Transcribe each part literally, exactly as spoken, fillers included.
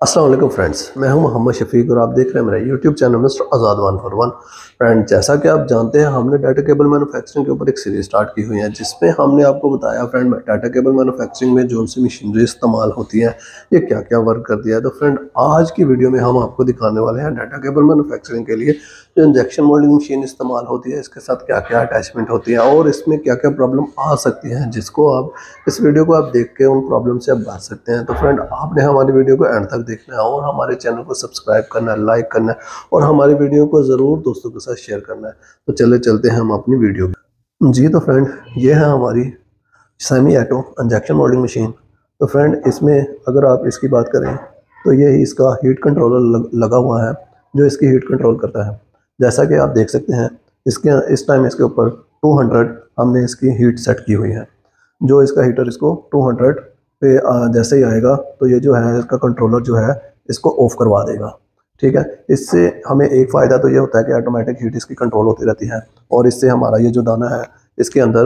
अस्सलाम वालेकुम फ्रेंड्स, मैं हूं मोहम्मद शफीक और आप देख रहे हैं मेरा YouTube channel mister Azad one for one. Friend, जैसा कि आप जानते हैं हमने डाटा केबल मैन्युफैक्चरिंग के ऊपर एक सीरीज स्टार्ट की हुई है जिसमें हमने आपको बताया फ्रेंड डाटा केबल मैन्युफैक्चरिंग में जो सी मशीनरी इस्तेमाल होती है ये क्या क्या वर्क करती है। तो फ्रेंड, आज की वीडियो में हम आपको दिखाने वाले हैं डाटा केबल मैन्युफैक्चरिंग के लिए जो इंजेक्शन मोल्डिंग मशीन इस्तेमाल होती है इसके साथ क्या क्या अटैचमेंट होती है और इसमें क्या क्या प्रॉब्लम आ सकती है, जिसको आप इस वीडियो को आप देख के उन प्रॉब्लम से आप बच सकते हैं। तो फ्रेंड, आपने हमारी वीडियो को एंड तक देखना है और हमारे चैनल को सब्सक्राइब करना है, लाइक करना है और हमारी वीडियो को ज़रूर दोस्तों के साथ शेयर करना है। तो चले चलते हैं हम अपनी वीडियो में। जी तो फ्रेंड, ये है हमारी semi auto injection moulding machine. तो फ्रेंड, इसमें अगर आप इसकी बात करें तो ये इसका हीट कंट्रोलर लग, लगा हुआ है जो इसकी हीट कंट्रोल करता है। जैसा कि आप देख सकते हैं इसके इस टाइम इसके ऊपर टू हंड्रेड हमने इसकी हीट सेट की हुई है। जो इसका हीटर इसको टू हंड्रेड पे जैसे ही आएगा तो ये जो है इसका कंट्रोलर जो है इसको ऑफ करवा देगा। ठीक है, इससे हमें एक फ़ायदा तो ये होता है कि ऑटोमेटिक हीट इसकी कंट्रोल होती रहती है और इससे हमारा ये जो दाना है इसके अंदर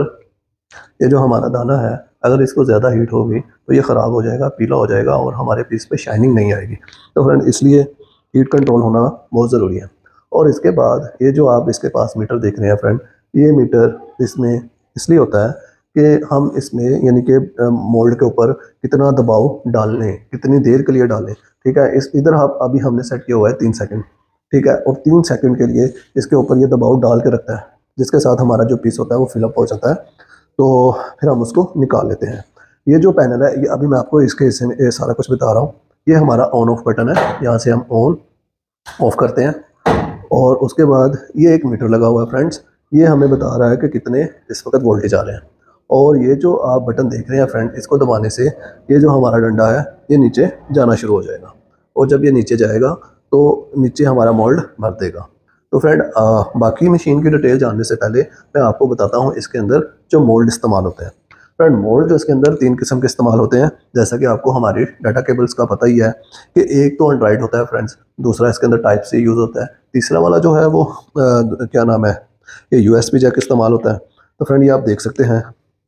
ये जो हमारा दाना है अगर इसको ज़्यादा हीट होगी तो ये ख़राब हो जाएगा, पीला हो जाएगा और हमारे पीस पे शाइनिंग नहीं आएगी। तो फ्रेंड, इसलिए हीट कंट्रोल होना बहुत ज़रूरी है। और इसके बाद ये जो आप इसके पास मीटर देख रहे हैं फ्रेंड, ये मीटर इसमें इसलिए होता है कि हम इसमें यानी कि मोल्ड के ऊपर कितना दबाव डाल लें, कितनी देर के लिए डालें। ठीक है, इस इधर आप अभी हमने सेट किया हुआ है तीन सेकंड। ठीक है, और तीन सेकंड के लिए इसके ऊपर ये दबाव डाल के रखता है जिसके साथ हमारा जो पीस होता है वो फिलअप हो जाता है। तो फिर हम उसको निकाल लेते हैं। ये जो पैनल है ये अभी मैं आपको इसके हिस्से में ये सारा कुछ बता रहा हूँ। ये हमारा ऑन ऑफ बटन है, यहाँ से हम ऑन ऑफ करते हैं और उसके बाद ये एक मीटर लगा हुआ है फ्रेंड्स, ये हमें बता रहा है कि कितने इस वक्त वोल्टेज आ रहे हैं। और ये जो आप बटन देख रहे हैं फ्रेंड, इसको दबाने से ये जो हमारा डंडा है ये नीचे जाना शुरू हो जाएगा और जब ये नीचे जाएगा तो नीचे हमारा मोल्ड भर देगा। तो फ्रेंड, बाकी मशीन की डिटेल जानने से पहले मैं आपको बताता हूँ इसके अंदर जो मोल्ड इस्तेमाल होते हैं। फ्रेंड, मोल्ड जो इसके अंदर तीन किस्म के इस्तेमाल होते हैं, जैसा कि आपको हमारी डाटा केबल्स का पता ही है कि एक तो एंड्रॉइड होता है फ्रेंड्स, दूसरा इसके अंदर टाइप सी यूज़ होता है, तीसरा वाला जो है वो आ, क्या नाम है, ये यूएसबी जैक इस्तेमाल होता है। तो फ्रेंड, ये आप देख सकते हैं,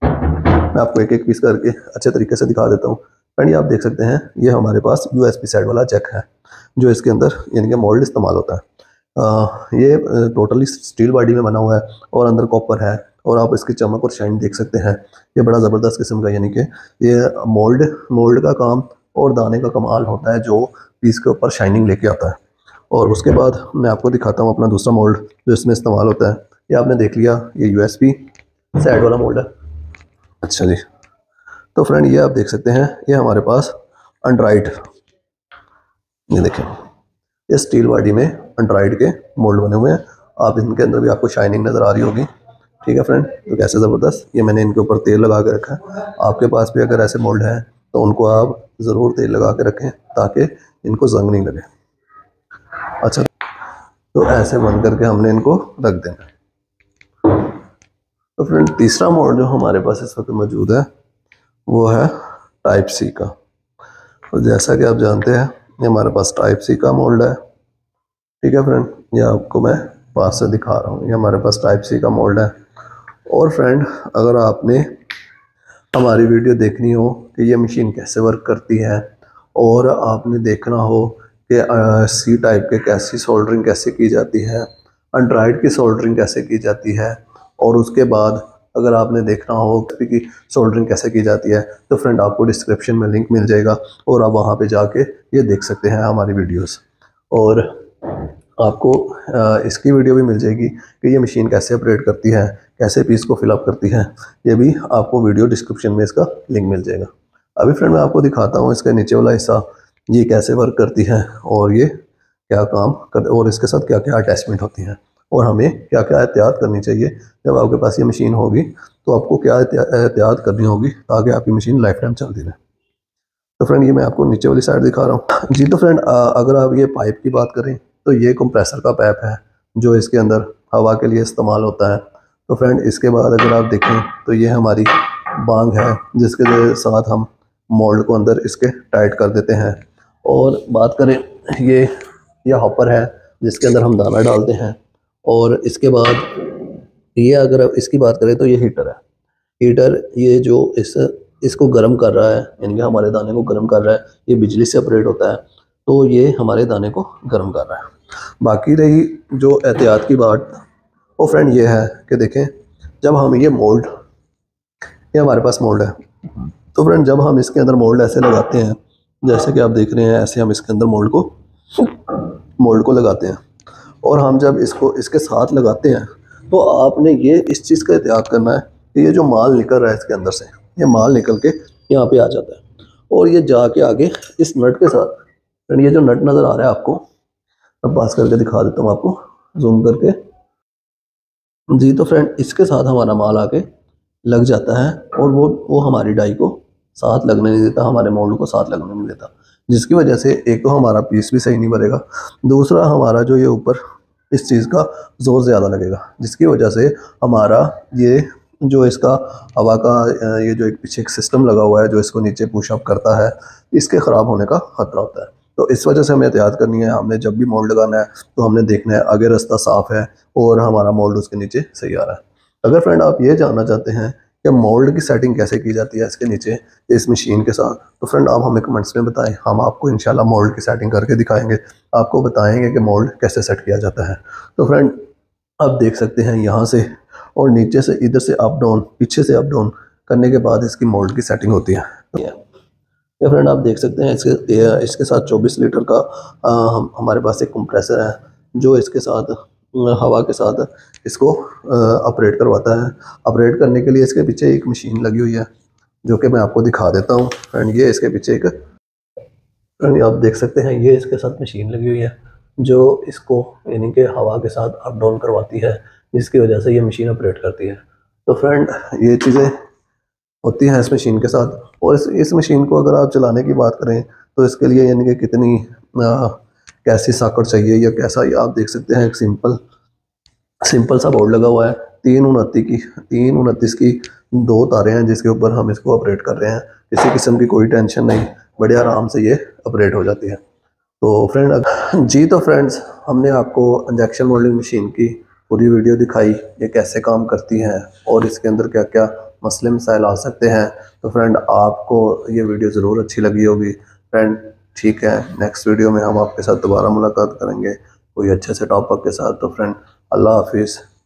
मैं आपको एक एक पीस करके अच्छे तरीके से दिखा देता हूँ। फ्रेंड, ये आप देख सकते हैं ये हमारे पास यूएसबी साइड वाला जैक है जो इसके अंदर यानी कि मोल्ड इस्तेमाल होता है। आ, ये टोटली स्टील बॉडी में बना हुआ है और अंदर कॉपर है और आप इसकी चमक और शाइन देख सकते हैं। ये बड़ा ज़बरदस्त किस्म का यानी कि ये मोल्ड मोल्ड का काम और दाने का कमाल होता है जो पीस के ऊपर शाइनिंग लेके आता है। और उसके बाद मैं आपको दिखाता हूँ अपना दूसरा मोल्ड जो इसमें इस्तेमाल होता है। ये आपने देख लिया, ये यूएसबी साइड वाला मोल्ड है। अच्छा जी, तो फ्रेंड ये आप देख सकते हैं ये हमारे पास एंड्रॉइड, ये देखें ये स्टील बॉडी में एंड्रॉइड के मोल्ड बने हुए हैं। आप इनके अंदर भी आपको शाइनिंग नज़र आ रही होगी। ठीक है फ्रेंड, तो कैसे ज़बरदस्त, ये मैंने इनके ऊपर तेल लगा के रखा है। आपके पास भी अगर ऐसे मोल्ड हैं तो उनको आप ज़रूर तेल लगा के रखें ताकि इनको जंग नहीं लगे। अच्छा, तो ऐसे बंद करके हमने इनको रख देना। तो फ्रेंड, तीसरा मोल्ड जो हमारे पास इस वक्त मौजूद है वो है टाइप सी का। और जैसा कि आप जानते हैं ये हमारे पास टाइप सी का मोल्ड है। ठीक है फ्रेंड, ये आपको मैं पास से दिखा रहा हूँ, ये हमारे पास टाइप सी का मोल्ड है। और फ्रेंड, अगर आपने हमारी वीडियो देखनी हो कि ये मशीन कैसे वर्क करती है और आपने देखना हो कि सी टाइप के कैसी सोल्डरिंग कैसे की जाती है, एंड्रॉइड की सोल्डरिंग कैसे की जाती है और उसके बाद अगर आपने देखना हो कि सोल्डरिंग कैसे की जाती है तो फ्रेंड आपको डिस्क्रिप्शन में लिंक मिल जाएगा और आप वहाँ पे जाके ये देख सकते हैं हमारी वीडियोस। और आपको इसकी वीडियो भी मिल जाएगी कि ये मशीन कैसे ऑपरेट करती है, कैसे पीस को फिलअप करती है, ये भी आपको वीडियो डिस्क्रिप्शन में इसका लिंक मिल जाएगा। अभी फ्रेंड मैं आपको दिखाता हूँ इसका नीचे वाला हिस्सा, ये कैसे वर्क करती है और ये क्या काम कर और इसके साथ क्या क्या अटैचमेंट होती हैं और हमें क्या क्या एहतियात करनी चाहिए। जब आपके पास ये मशीन होगी तो आपको क्या एहतियात करनी होगी ताकि आपकी मशीन लाइफ टाइम चलती रहे। तो फ्रेंड, ये मैं आपको नीचे वाली साइड दिखा रहा हूँ। जी तो फ्रेंड, अगर आप ये पाइप की बात करें तो ये कंप्रेसर का पाइप है जो इसके अंदर हवा के लिए इस्तेमाल होता है। तो फ्रेंड, इसके बाद अगर आप देखें तो ये हमारी बांग है जिसके साथ हम मोल्ड को अंदर इसके टाइट कर देते हैं। और बात करें ये ये हॉपर है जिसके अंदर हम दाना डालते हैं। और इसके बाद ये अगर आप इसकी बात करें तो ये हीटर है। हीटर ये जो इस इसको गर्म कर रहा है यानी कि हमारे दाने को गर्म कर रहा है, ये बिजली से ऑपरेट होता है। तो ये हमारे दाने को गर्म कर रहा है। बाकी रही जो एहतियात की बात, वो फ्रेंड ये है कि देखें, जब हम ये मोल्ड, ये हमारे पास मोल्ड है, तो फ्रेंड जब हम इसके अंदर मोल्ड ऐसे लगाते हैं, जैसे कि आप देख रहे हैं, ऐसे हम इसके अंदर मोल्ड को मोल्ड को लगाते हैं, और हम जब इसको इसके साथ लगाते हैं, तो आपने ये इस चीज़ का एहतियात करना है कि ये जो माल निकल रहा है इसके अंदर से, ये माल निकल के यहाँ पे आ जाता है, और ये जाके आगे इस नट के साथ, फ्रेंड ये जो नट नज़र आ रहा है आपको, मैं पास करके दिखा देता हूँ आपको, जूम करके जी। तो फ्रेंड इसके साथ हमारा माल आके लग जाता है, और वो वो हमारी डाई को साथ लगने नहीं देता, हमारे मोल्ड को साथ लगने नहीं देता, जिसकी वजह से एक तो हमारा पीस भी सही नहीं बनेगा, दूसरा हमारा जो ये ऊपर इस चीज़ का ज़ोर ज़्यादा लगेगा, जिसकी वजह से हमारा ये जो इसका हवा का ये जो एक पीछे एक सिस्टम लगा हुआ है जो इसको नीचे पुशअप करता है, इसके ख़राब होने का खतरा होता है। तो इस वजह से हमें एहतियात करनी है, हमने जब भी मोल्ड लगाना है तो हमने देखना है आगे रास्ता साफ़ है और हमारा मोल्ड उसके नीचे सही आ रहा है। अगर फ्रेंड आप ये जानना चाहते हैं कि मोल्ड की सेटिंग कैसे की जाती है इसके नीचे इस मशीन के साथ, तो फ्रेंड आप हमें कमेंट्स में बताएं, हम आपको इंशाल्लाह मोल्ड की सेटिंग करके दिखाएंगे, आपको बताएंगे कि मोल्ड कैसे सेट किया जाता है। तो फ्रेंड आप देख सकते हैं यहाँ से और नीचे से, इधर से अप डाउन, पीछे से अप डाउन करने के बाद इसकी मोल्ड की सेटिंग होती है। ये फ्रेंड आप देख सकते हैं इसके इसके साथ चौबीस लीटर का आ, हम हमारे पास एक कंप्रेसर है जो इसके साथ हवा के साथ इसको ऑपरेट करवाता है। ऑपरेट करने के लिए इसके पीछे एक मशीन लगी हुई है जो कि मैं आपको दिखा देता हूँ। फ्रेंड ये इसके पीछे एक, फ्रेंड आप देख सकते हैं ये इसके साथ मशीन लगी हुई है जो इसको यानी कि हवा के साथ अप डाउन करवाती है, जिसकी वजह से ये मशीन ऑपरेट करती है। तो फ्रेंड ये चीज़ें होती हैं इस मशीन के साथ, और इस इस मशीन को अगर आप चलाने की बात करें तो इसके लिए यानी कि कितनी आ, कैसी साकड़ चाहिए या कैसा, ये आप देख सकते हैं एक सिंपल सिंपल सा बोर्ड लगा हुआ है, तीन उनतीस की तीन उनतीस की दो तारे हैं जिसके ऊपर हम इसको ऑपरेट कर रहे हैं। किसी किस्म की कोई टेंशन नहीं, बड़े आराम से ये ऑपरेट हो जाती है। तो फ्रेंड जी, तो फ्रेंड्स हमने आपको इंजेक्शन मोल्डिंग मशीन की पूरी वीडियो दिखाई, ये कैसे काम करती है और इसके अंदर क्या क्या मसले मसाइल आ सकते हैं। तो फ्रेंड आपको ये वीडियो ज़रूर अच्छी लगी होगी फ्रेंड, ठीक है। नेक्स्ट वीडियो में हम आपके साथ दोबारा मुलाकात करेंगे कोई अच्छे से टॉपिक के साथ। तो फ्रेंड अल्लाह हाफिज़।